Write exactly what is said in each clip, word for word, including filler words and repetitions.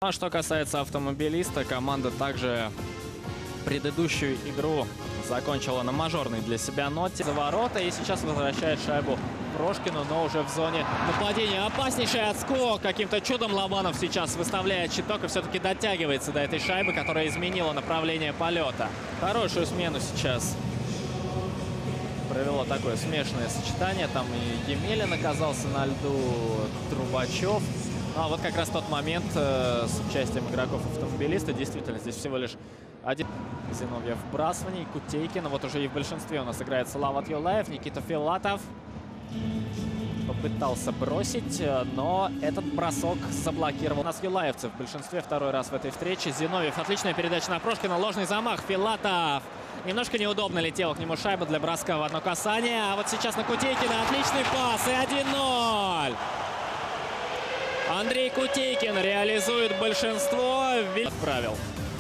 А что касается автомобилиста, команда также предыдущую игру закончила на мажорной для себя ноте за ворота и сейчас возвращает шайбу Прошкину, но уже в зоне нападения. Опаснейший отскок. Каким-то чудом Лобанов сейчас выставляет щиток и все-таки дотягивается до этой шайбы, которая изменила направление полета. Хорошую смену сейчас провело такое смешанное сочетание. Там и Емелин оказался на льду, Трубачев. А вот как раз тот момент э, с участием игроков автомобилиста. Действительно, здесь всего лишь один. Зиновьев вбрасывание, Кутейкин. Вот уже и в большинстве у нас играет Салават Юлаев, Никита Филатов. Попытался бросить, но этот бросок заблокировал. У нас юлаевцев в большинстве второй раз в этой встрече. Зиновьев, отличная передача на Прошкина, ложный замах, Филатов. Немножко неудобно летела к нему шайба для броска в одно касание. А вот сейчас на Кутейкина отличный пас и один ноль. Андрей Кутейкин реализует большинство. Отправил.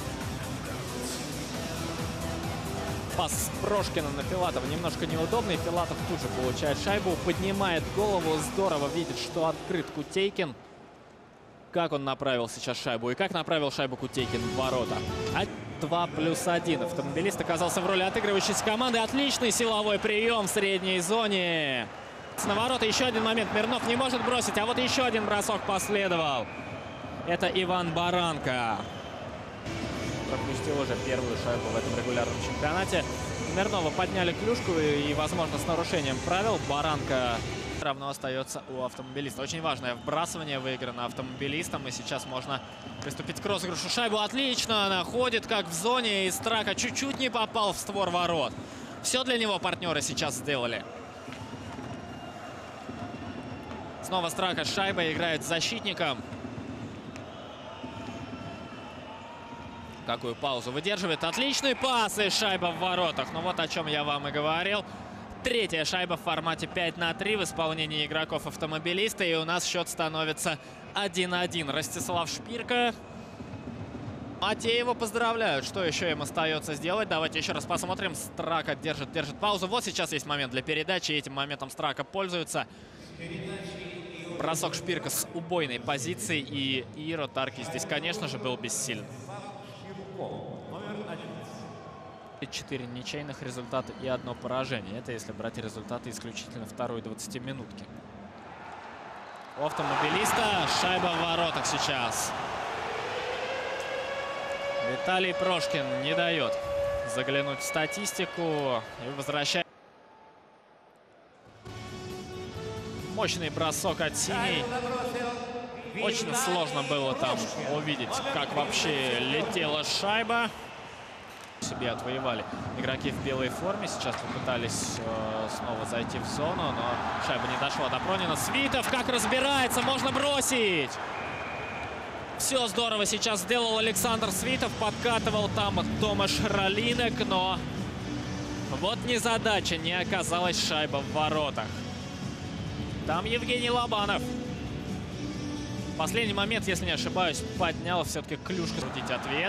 Пас Прошкина на Филатова немножко неудобный. Филатов тут же получает шайбу, поднимает голову, здорово видит, что открыт Кутейкин. Как он направил сейчас шайбу и как направил шайбу Кутейкин в ворота. два плюс один. Автомобилист оказался в роли отыгрывающейся команды. Отличный силовой прием в средней зоне. На ворота еще один момент. Мирнов не может бросить, а вот еще один бросок последовал. Это Иван Баранко. Пропустил уже первую шайбу в этом регулярном чемпионате. Мирнова подняли клюшку и, возможно, с нарушением правил. Баранко равно остается у автомобилиста. Очень важное вбрасывание выиграно автомобилистом. И сейчас можно приступить к розыгрышу. Шайбу отлично находит, как в зоне. И Страка чуть-чуть не попал в створ ворот. Все для него партнеры сейчас сделали. Снова Страка с шайбой играет с защитником. Какую паузу выдерживает. Отличный пас и шайба в воротах. Ну вот о чем я вам и говорил. Третья шайба в формате пять на три в исполнении игроков автомобилиста. И у нас счет становится один один. Ростислав Шпирко. А те его поздравляют. Что еще им остается сделать? Давайте еще раз посмотрим. Страка держит, держит паузу. Вот сейчас есть момент для передачи. Этим моментом Страка пользуется. Бросок Шпирко с убойной позиции. И Иро Тарки здесь, конечно же, был бессилен. четыре ничейных результата и одно поражение. Это если брать результаты исключительно второй двадцатиминутки. У автомобилиста шайба в воротах сейчас. Виталий Прошкин не дает заглянуть в статистику и возвращает. Мощный бросок от синей. Очень сложно было там увидеть, как вообще летела шайба. Себе отвоевали игроки в белой форме. Сейчас попытались э, снова зайти в зону, но шайба не дошла до Пронина. Свитов как разбирается, можно бросить. Все здорово сейчас сделал Александр Свитов. Подкатывал там Томаш Ралинек, но вот незадача, не оказалась шайба в воротах. Там Евгений Лобанов. В последний момент, если не ошибаюсь, поднял все-таки клюшку. Крутить ответ.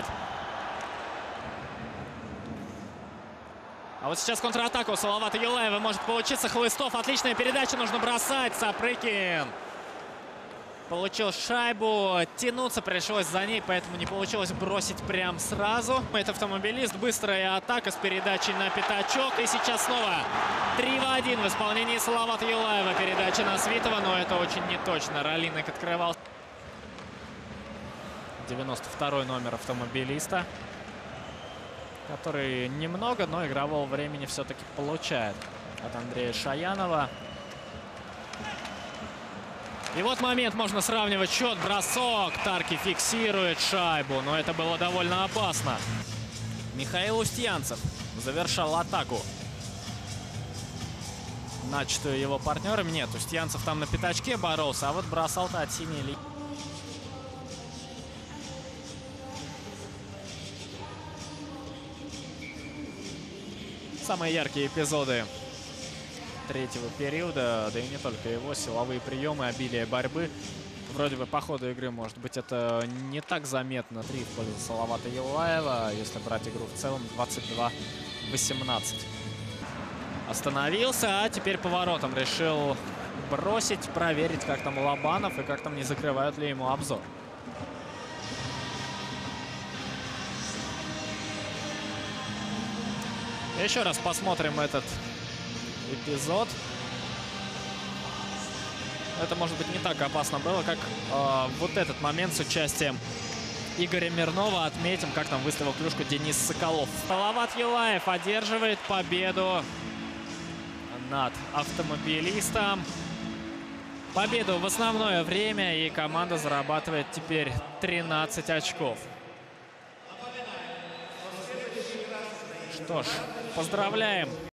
А вот сейчас контратака у Салавата Юлаева может получиться. Хлыстов, отличная передача, нужно бросать. Сапрыкин получил шайбу. Тянуться пришлось за ней, поэтому не получилось бросить прям сразу. Это автомобилист. Быстрая атака с передачей на пятачок. И сейчас снова три в один в исполнении Салавата Юлаева. Передача на Свитова, но это очень неточно. Ралинек открывал. девяносто второй номер автомобилиста, который немного, но игрового времени все-таки получает от Андрея Шаянова. И вот момент, можно сравнивать счет. Бросок. Тарки фиксирует шайбу, но это было довольно опасно. Михаил Устьянцев завершал атаку, начатую его партнерами. Нет, Устьянцев там на пятачке боролся, а вот бросал-то от синей линии. Самые яркие эпизоды третьего периода, да и не только его, силовые приемы, обилие борьбы. Вроде бы по ходу игры, может быть, это не так заметно. Три в пользу Салавата Юлаева, если брать игру в целом, двадцать два восемнадцать. Остановился, а теперь поворотом решил бросить, проверить, как там Лобанов и как там не закрывают ли ему обзор. Еще раз посмотрим этот эпизод. Это, может быть, не так опасно было, как э, вот этот момент с участием Игоря Мирнова. Отметим, как там выставил клюшку Денис Соколов. Салават Юлаев одерживает победу над автомобилистом. Победу в основное время, и команда зарабатывает теперь тринадцать очков. Что ж, поздравляем